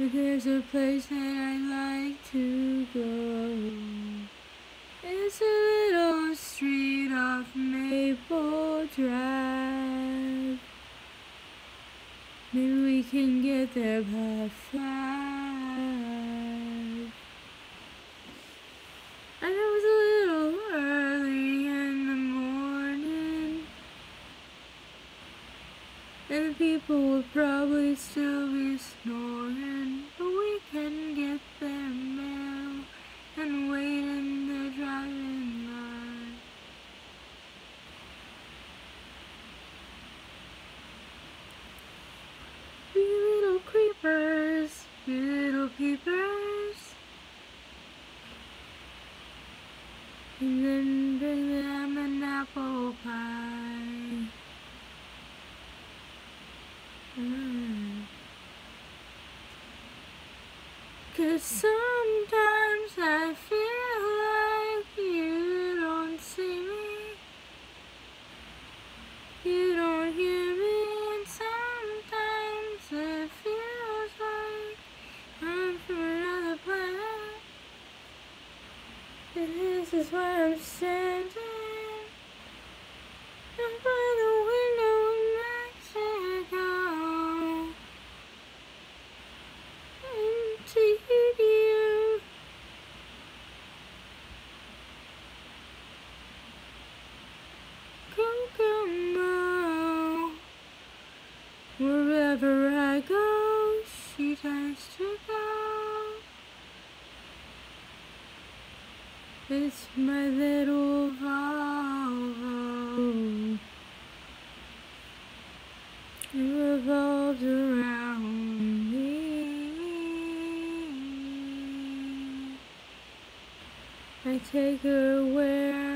But there's a place that I'd like to go. It's a little street off Maple Drive. Maybe we can get there by 5. I know it's a little early in the morning, and the people will probably still be snoring, but we can get their mail and wait in the driving line. We little creepers, we little peepers, and then bring them an apple pie. 'Cause sometimes I feel like you don't see me, you don't hear me, and sometimes it feels like I'm from another planet. And this is why I'm standing up by the window in Mexico, to you. Kokomo. Wherever I go, she tries to go. It's my little Volvo. It revolves around me. I take her where